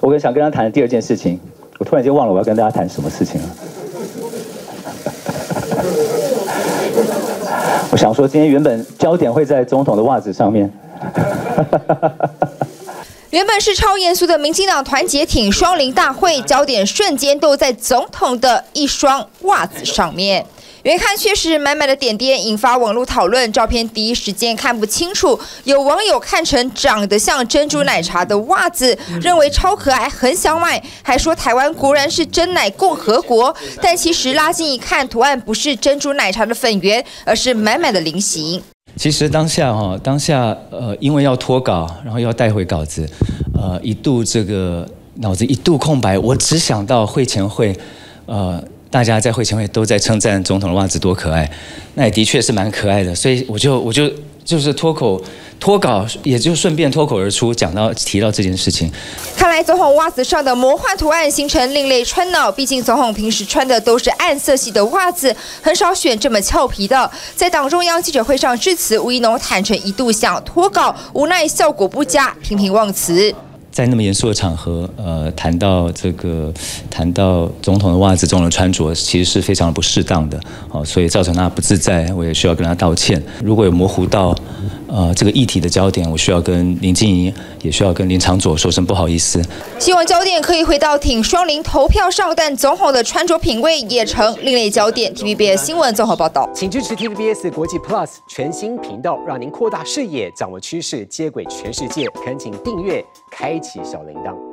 我想跟他谈的第二件事情，我突然间忘了我要跟大家谈什么事情了。我想说，今天原本焦点会在总统的袜子上面。 原本是超严肃的民进党团结挺双林大会，焦点瞬间都在总统的一双袜子上面。远看确实满满的点点，引发网络讨论。照片第一时间看不清楚，有网友看成长得像珍珠奶茶的袜子，认为超可爱，很想买，还说台湾果然是真奶共和国。但其实拉近一看，图案不是珍珠奶茶的粉圆，而是满满的菱形。 其实当下因为要脱稿，然后要带回稿子，一度这个脑子一度空白，我只想到会前会，大家在会前会都在称赞总统的袜子多可爱，那也的确是蛮可爱的，所以我就是脱稿，也就顺便脱口而出提到这件事情。 看来总统袜子上的魔幻图案形成另类穿脑，毕竟总统平时穿的都是暗色系的袜子，很少选这么俏皮的。在党中央记者会上致辞，吴怡农坦诚一度想脱稿，无奈效果不佳，频频忘词。 在那么严肃的场合，谈到总统的袜子这种的穿着，其实是非常的不适当的，所以造成他不自在，我也需要跟他道歉。如果有模糊到这个议题的焦点，我需要跟林静怡，也需要跟林长佐说声不好意思。 希望焦点可以回到挺双林投票上，但总统的穿着品味也成另类焦点。TVBS 新闻综合报道， 请支持 TVBS 国际 Plus 全新频道，让您扩大视野，掌握趋势，接轨全世界。恳请订阅，开启小铃铛。